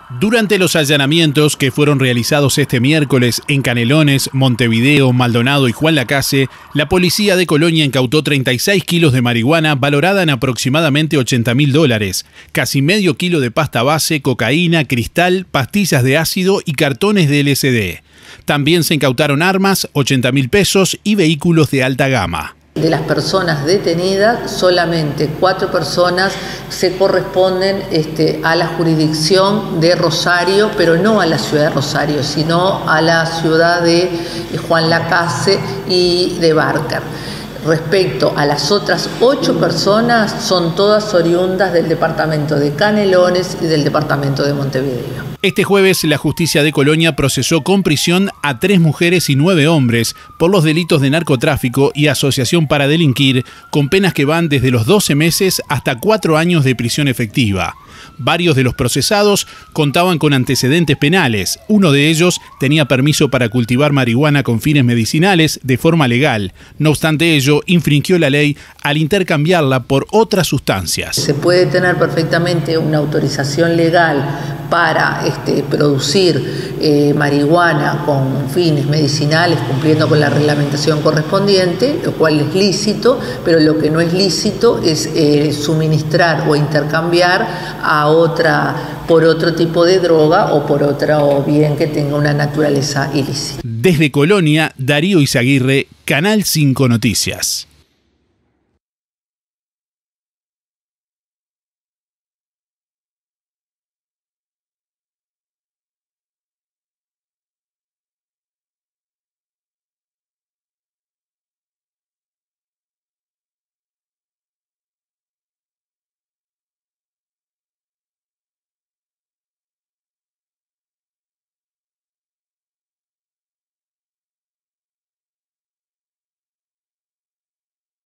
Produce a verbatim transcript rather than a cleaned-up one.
Durante los allanamientos que fueron realizados este miércoles en Canelones, Montevideo, Maldonado y Juan Lacase, la policía de Colonia incautó treinta y seis kilos de marihuana valorada en aproximadamente ochenta mil dólares, casi medio kilo de pasta base, cocaína, cristal, pastillas de ácido y cartones de L S D. También se incautaron armas, ochenta mil pesos y vehículos de alta gama. De las personas detenidas, solamente cuatro personas se corresponden este, a la jurisdicción de Rosario, pero no a la ciudad de Rosario, sino a la ciudad de Juan Lacase y de Barker. Respecto a las otras ocho personas, son todas oriundas del departamento de Canelones y del departamento de Montevideo. Este jueves, la justicia de Colonia procesó con prisión a tres mujeres y nueve hombres por los delitos de narcotráfico y asociación para delinquir, con penas que van desde los doce meses hasta cuatro años de prisión efectiva. Varios de los procesados contaban con antecedentes penales. Uno de ellos tenía permiso para cultivar marihuana con fines medicinales de forma legal. No obstante ello, infringió la ley al intercambiarla por otras sustancias. Se puede tener perfectamente una autorización legal para este, producir eh, marihuana con fines medicinales, cumpliendo con la reglamentación correspondiente, lo cual es lícito, pero lo que no es lícito es eh, suministrar o intercambiar a otra por otro tipo de droga o por otra o bien que tenga una naturaleza ilícita. Desde Colonia, Darío Izaguirre, Canal cinco Noticias.